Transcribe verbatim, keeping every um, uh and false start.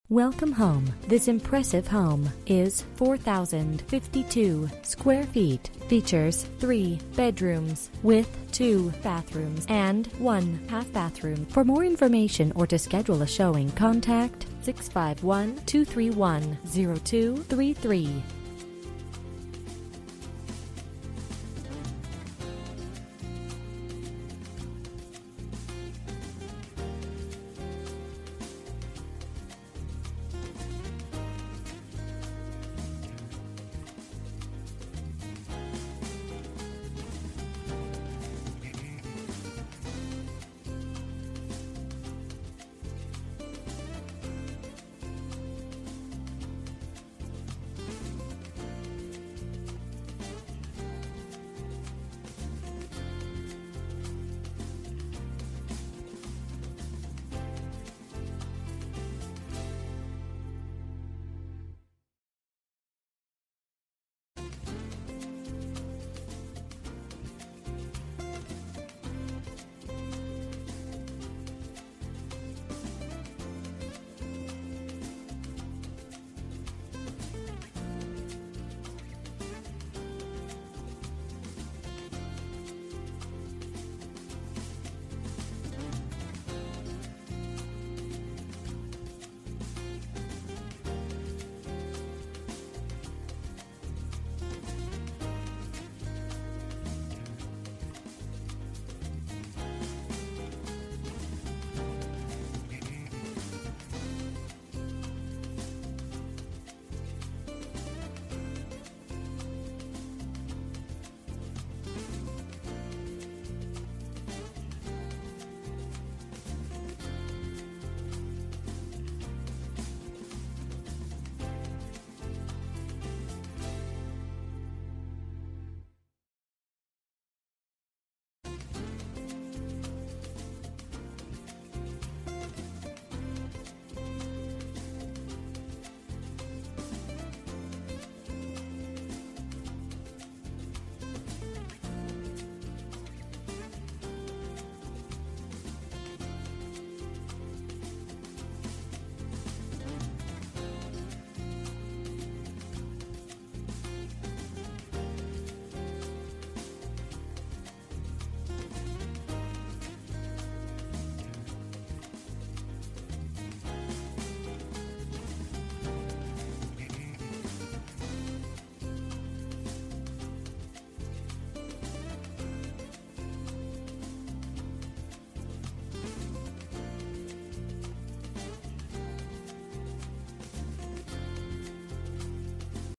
Welcome home. This impressive home is four thousand fifty-two square feet. Features three bedrooms with two bathrooms and one half bathroom. For more information or to schedule a showing, contact six five one, two three one, zero two three three.